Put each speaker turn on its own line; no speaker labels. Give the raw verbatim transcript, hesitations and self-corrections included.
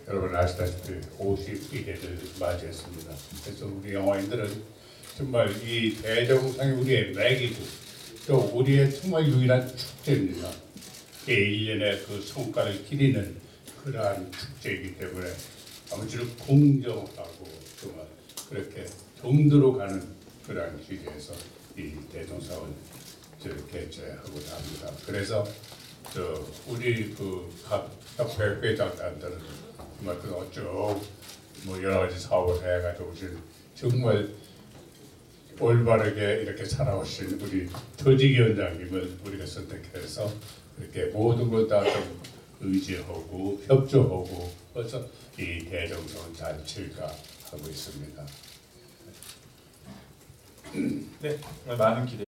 여러분 아시다시피 오십일 회를 맞이했습니다. 그래서 우리 영화인들은 정말 이 대종상이 우리의 맥이고 또 우리의 정말 유일한 축제입니다. 일 년의 그 성과를 기리는 그러한 축제이기 때문에 아무쪼록 공정하고 정말 그렇게 정도로 가는 그러한 기회에서 이 대종상을 개최하고자 합니다. 그래서 저 우리 그각 협회장단들은 정말 그 어쩌고 뭐 여러 가지 사업을 해가지고 오신 정말 올바르게 이렇게 살아오신 우리 조직위원장님을 우리가 선택해서 이렇게 모든 걸 다 좀 의지하고 협조하고 그래서 이 대종상을 잘 칠가하고 있습니다.
네, 많은 기대.